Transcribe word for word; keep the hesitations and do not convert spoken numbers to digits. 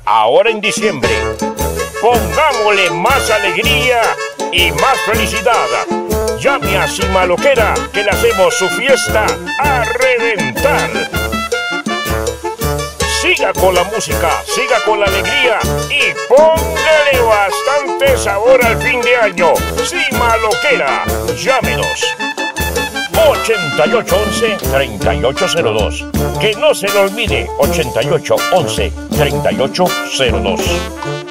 ahora en diciembre. Pongámosle más alegría y más felicidad. Llame a Simaloquera, que le hacemos su fiesta a reventar. Siga con la música, siga con la alegría y póngale bastante sabor al fin de año. Simaloquera, llámenos. ochenta y ocho once, treinta y ocho cero dos. Que no se le olvide, ochenta y ocho once, treinta y ocho cero dos.